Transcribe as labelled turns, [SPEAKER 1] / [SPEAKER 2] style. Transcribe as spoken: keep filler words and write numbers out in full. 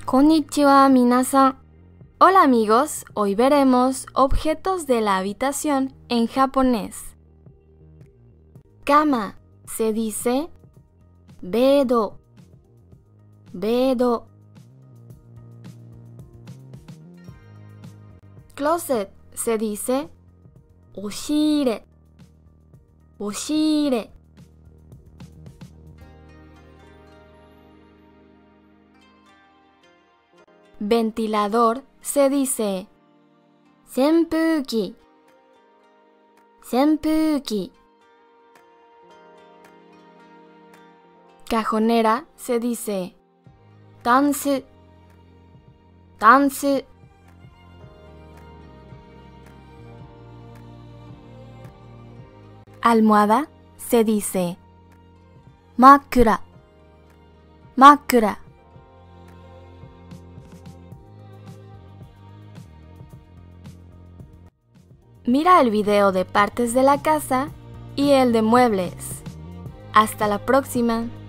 [SPEAKER 1] Konnichiwa, minasan. Hola amigos, hoy veremos objetos de la habitación en japonés. Cama se dice bedo, bedo. Closet se dice oshire, oshire. Ventilador se dice senpuki, senpuki. Cajonera se dice tansu, tansu. Almohada se dice makura, makura. Mira el video de partes de la casa y el de muebles. Hasta la próxima.